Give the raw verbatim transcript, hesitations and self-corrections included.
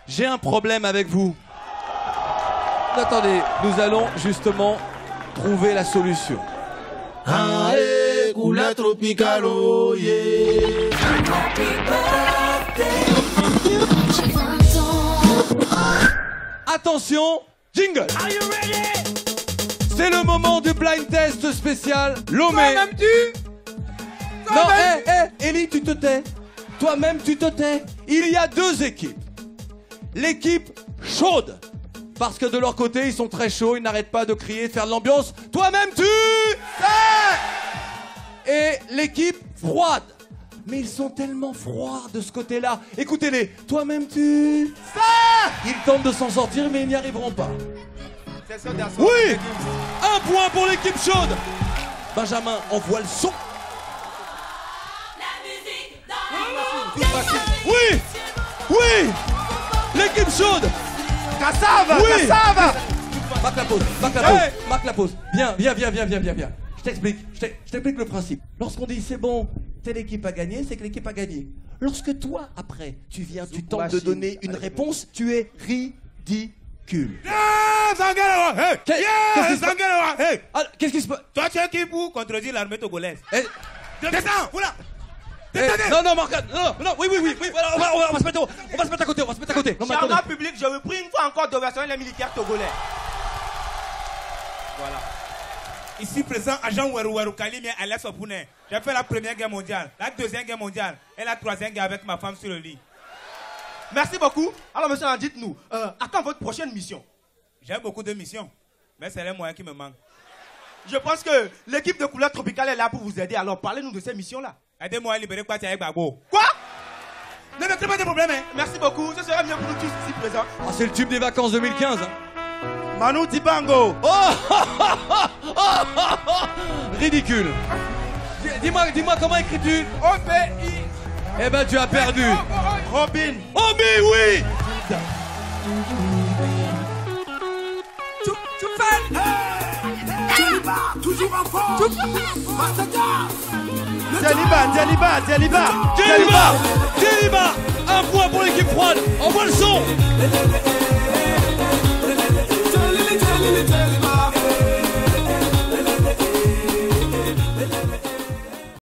j'ai un problème avec vous. Attendez, nous allons justement trouver la solution. Attention, jingle. C'est le moment du blind test spécial Lomé. Toi-même tu Non, hé, hé, Ellie, tu te tais. Toi-même, tu te tais. Il y a deux équipes. L'équipe chaude. Parce que de leur côté, ils sont très chauds, ils n'arrêtent pas de crier, de faire de l'ambiance. Toi-même, tu sais. Et l'équipe froide. Mais ils sont tellement froids de ce côté-là. Écoutez-les. Toi-même, tu sais. Ils tentent de s'en sortir, mais ils n'y arriveront pas. Oui. Un point pour l'équipe chaude. Benjamin, envoie le son. Oui. Oui. L'équipe chaude. Cassava, oui. Cassava. Marque la pause, marque la pause, hey. marque la pause. Viens, viens, viens, viens, viens, viens, viens. Je t'explique, je t'explique le principe. Lorsqu'on dit c'est bon, telle équipe a gagné, c'est que l'équipe a gagné. Lorsque toi, après, tu viens, tu tentes de donner une réponse, tu es ridicule. Qu'est-ce qui se passe? Toi, tu es qui pour contredire l'armée togolaise? Descends, voilà. Eh, non, non, Morgane, non, non, oui, oui, oui, oui, on va, on va, on va se mettre, on va se mettre à côté, on va se mettre à côté. Charmant public, je vous prie une fois encore d'ovationner les militaires togolais. Voilà. Ici présent, agent Weru Weru Kalimi Alex Opouné. J'ai fait la première guerre mondiale, la deuxième guerre mondiale et la troisième guerre avec ma femme sur le lit. Merci beaucoup. Alors, monsieur, dites-nous, euh, à quand votre prochaine mission? J'ai beaucoup de missions, mais c'est les moyens qui me manquent. Je pense que l'équipe de couleur tropicale est là pour vous aider. Alors, parlez-nous de ces missions-là. Aidez-moi à libérer Kwati avec Babo. Quoi? Ne mettez pas de problème, hein. Merci beaucoup. Ce serait mieux pour nous tous ici présents. Ah, c'est le tube des vacances deux mille quinze. Hein. Manu Dibango. Oh, ridicule. Dis-moi, dis-moi comment écris-tu? O B I. Eh ben, tu as perdu. Robin. Oh, mais oui. Tu, tu fais. Djeliba, toujours en forme. Djeliba, Djeliba, Djeliba. Djeliba, Djeliba. Un point pour l'équipe froide. Envoie le son.